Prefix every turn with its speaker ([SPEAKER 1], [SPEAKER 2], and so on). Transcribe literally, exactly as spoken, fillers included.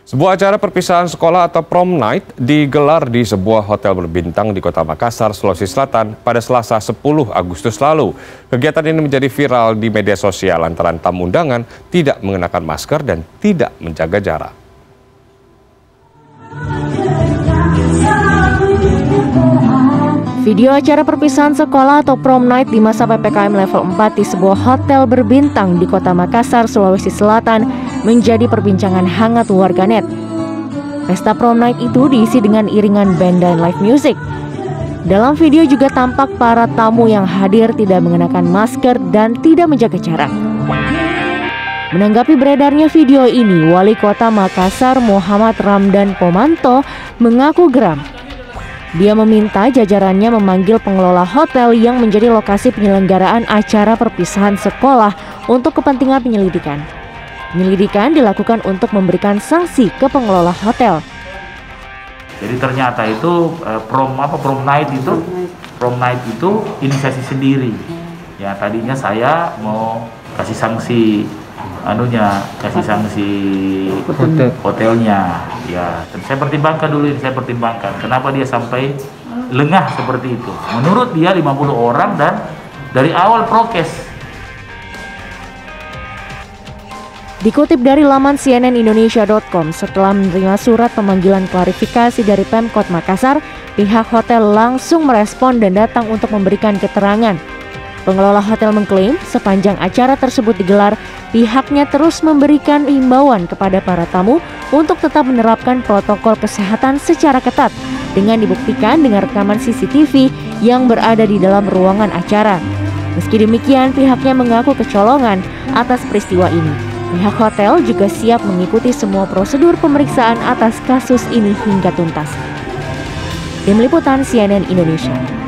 [SPEAKER 1] Sebuah acara perpisahan sekolah atau prom night digelar di sebuah hotel berbintang di Kota Makassar, Sulawesi Selatan pada Selasa sepuluh Agustus lalu. Kegiatan ini menjadi viral di media sosial lantaran tamu undangan tidak mengenakan masker dan tidak menjaga jarak.
[SPEAKER 2] Video acara perpisahan sekolah atau prom night di masa P P K M level empat di sebuah hotel berbintang di Kota Makassar, Sulawesi Selatan menjadi perbincangan hangat warganet. Pesta prom night itu diisi dengan iringan band dan live music. Dalam video juga tampak para tamu yang hadir tidak mengenakan masker dan tidak menjaga jarak. Menanggapi beredarnya video ini, Wali Kota Makassar Muhammad Ramdan Pomanto mengaku geram. Dia meminta jajarannya memanggil pengelola hotel yang menjadi lokasi penyelenggaraan acara perpisahan sekolah untuk kepentingan penyelidikan. Penyelidikan dilakukan untuk memberikan sanksi ke pengelola hotel.
[SPEAKER 3] Jadi ternyata itu eh, prom apa prom night itu prom night itu inisiasi sendiri. Ya tadinya saya mau kasih sanksi anunya kasih sanksi Hotel. hotelnya ya, dan saya pertimbangkan dulu saya pertimbangkan kenapa dia sampai lengah seperti itu. Menurut dia lima puluh orang dan dari awal prokes.
[SPEAKER 2] Dikutip dari laman C N N Indonesia dot com, setelah menerima surat pemanggilan klarifikasi dari Pemkot Makassar, pihak hotel langsung merespon dan datang untuk memberikan keterangan. Pengelola hotel mengklaim sepanjang acara tersebut digelar, pihaknya terus memberikan himbauan kepada para tamu untuk tetap menerapkan protokol kesehatan secara ketat dengan dibuktikan dengan rekaman C C T V yang berada di dalam ruangan acara. Meski demikian, pihaknya mengaku kecolongan atas peristiwa ini. Pihak hotel juga siap mengikuti semua prosedur pemeriksaan atas kasus ini hingga tuntas. Tim Liputan C N N Indonesia.